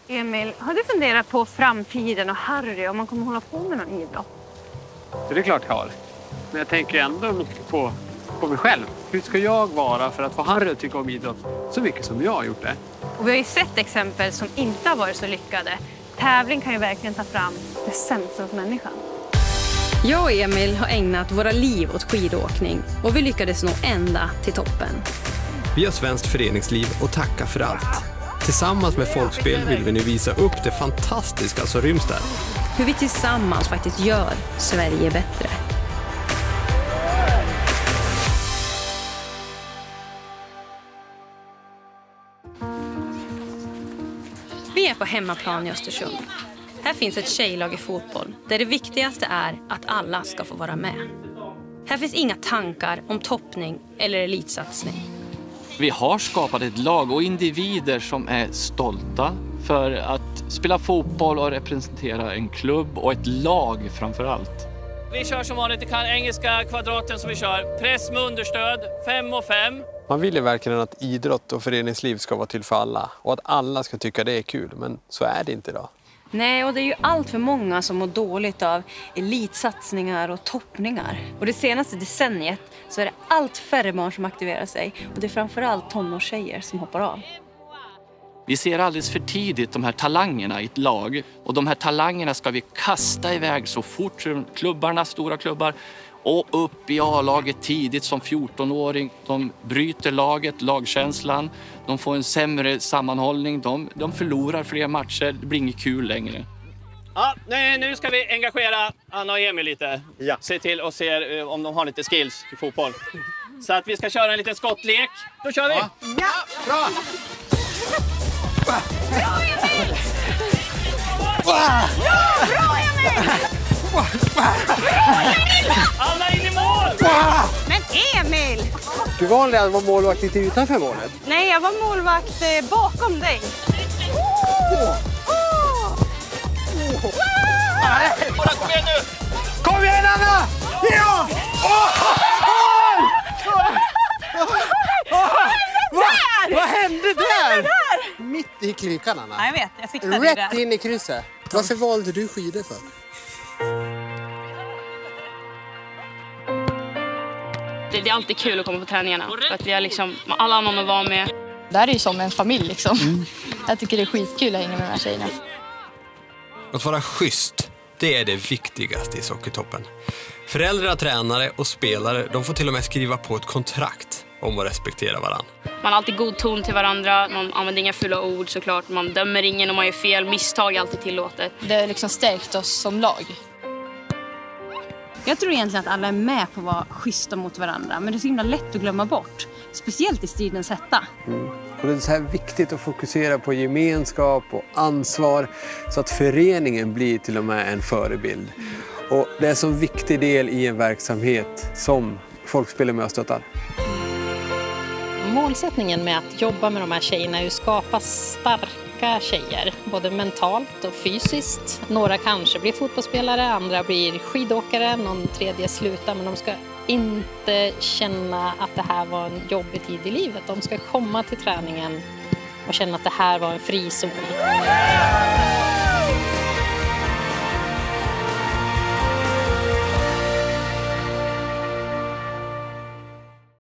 Emil, har du funderat på framtiden och Harry om man kommer hålla på med någon idrott? Det är klart jag har. Men jag tänker ändå mycket på mig själv. Hur ska jag vara för att få Harry att tycka om idrott så mycket som jag har gjort det? Och vi har ju sett exempel som inte har varit så lyckade. Tävling kan ju verkligen ta fram det sämsta hos människan. Jag och Emil har ägnat våra liv åt skidåkning och vi lyckades nå ända till toppen. Vi har svenskt föreningsliv och tacka för allt. Tillsammans med Folkspel vill vi nu visa upp det fantastiska som ryms där. Hur vi tillsammans faktiskt gör Sverige bättre. Vi är på hemmaplan i Östersund. Här finns ett tjejlag i fotboll där det viktigaste är att alla ska få vara med. Här finns inga tankar om toppning eller elitsatsning. Vi har skapat ett lag och individer som är stolta för att spela fotboll och representera en klubb och ett lag framför allt. Vi kör som vanligt, det kan engelska kvadraten som vi kör. Press med understöd, 5 och 5. Man vill ju verkligen att idrott och föreningsliv ska vara till för alla och att alla ska tycka det är kul, men så är det inte idag. Nej, och det är ju allt för många som mår dåligt av elitsatsningar och toppningar. Och det senaste decenniet så är det allt färre barn som aktiverar sig. Och det är framförallt tonårstjejer som hoppar av. Vi ser alldeles för tidigt de här talangerna i ett lag. Och de här talangerna ska vi kasta iväg så fort som klubbarna, stora klubbar. Och upp i A-laget tidigt som 14-åring. De bryter laget, lagkänslan. De får en sämre sammanhållning. De förlorar fler matcher. Det blir inget kul längre. Ja, nu ska vi engagera Anna och Emil lite. Ja. Se till och se om de har lite skills i fotboll. Så att vi ska köra en liten skottlek. Då kör vi! Ja, bra! Bra, Emil! Ja, bra, Emil! Alla in i mål! Men Emil! Du valde att vara målvakt lite utanför målet. Nej, jag var målvakt bakom dig. Kom igen nu! Kom igen, Anna! Ja! Vad hände där? Mitt i klykan, Anna. Ja, jag vet, jag siktade där. Rätt in i krysset. Varför valde du skidor för? Det är alltid kul att komma på träningarna. För att vi har liksom alla någon att vara med. Det här är ju som en familj liksom. Jag tycker det är skitkul att hänga med de här tjejerna. Att vara schysst, det är det viktigaste i Sockertoppen. Föräldrar, tränare och spelare, de får till och med skriva på ett kontrakt om att respektera varandra. Man har alltid god ton till varandra. Man använder inga fulla ord såklart. Man dömer ingen om man gör fel. Misstag är alltid tillåtet. Det har liksom stärkt oss som lag. Jag tror egentligen att alla är med på att vara schyssta mot varandra. Men det är så himla lätt att glömma bort. Speciellt i stridens hetta. Och det är så här viktigt att fokusera på gemenskap och ansvar så att föreningen blir till och med en förebild. Och det är en så viktig del i en verksamhet som Folkspel är med och stöttar. Målsättningen med att jobba med de här tjejerna är att skapa starka tjejer, både mentalt och fysiskt. Några kanske blir fotbollsspelare, andra blir skidåkare, någon tredje slutar, men de ska inte känna att det här var en jobbig tid i livet. De ska komma till träningen och känna att det här var en frizon.